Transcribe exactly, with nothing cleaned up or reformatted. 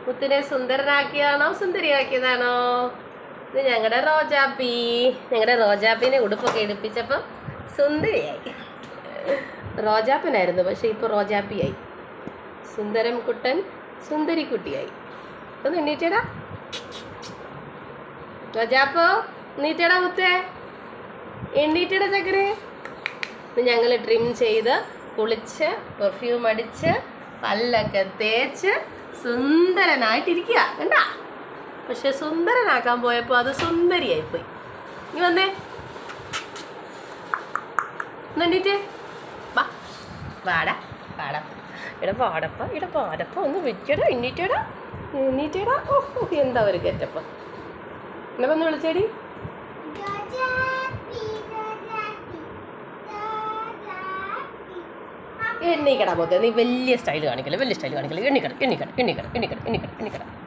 മുത്തിനെ സുന്ദരനാക്കിയതാണോ സുന്ദരിയാക്കിയതാണോ? ഇത് ഞങ്ങളുടെ റോജാപ്പി. ഞങ്ങളുടെ റോജാപ്പിനെ ഉടുപ്പൊക്കെ എടുപ്പിച്ചപ്പം സുന്ദരിയായി. റോജാപ്പനായിരുന്നു, പക്ഷെ ഇപ്പോൾ റോജാപ്പിയായി. സുന്ദരം കുട്ടൻ സുന്ദരിക്കുട്ടിയായി. ഒന്ന് എണ്ണീറ്റടാ റോജാപ്പോ, നീറ്റടാ മുത്തേ, എണ്ണീറ്റടാ ചക്കരെ. ഇത് ഞങ്ങൾ ട്രിം ചെയ്ത് കുളിച്ച് പെർഫ്യൂം അടിച്ച് പല്ലൊക്കെ തേച്ച് സുന്ദരനായിട്ടിരിക്കുക കണ്ടാ. പക്ഷെ സുന്ദരനാക്കാൻ പോയപ്പോൾ അത് സുന്ദരിയായിപ്പോയി. നീ വന്നേ, എണ്ണീറ്റേ, വാ വാടാ വാടാ, ഇട പാടപ്പ ഇട പാടപ്പ ഒന്ന് വെച്ചടാ, എണ്ണീറ്റടാ എണ്ണീറ്റടാ. ഓഹോ, എന്താ ഒരു ഗെറ്റപ്പ്. എന്നെ വന്ന് വിളിച്ചേടി. എണ്ണീക്കടാ പോത്തെ, നീ വലിയ സ്റ്റൈൽ കാണിക്കല്ലേ, വലിയ സ്റ്റൈൽ കാണിക്കല്ലേ. എണ്ണിക്കട എണ്ണിക്കട എണ്ണിക്കട എണ്ണിക്കട എണ്ണിക്കട എണ്ണിക്കട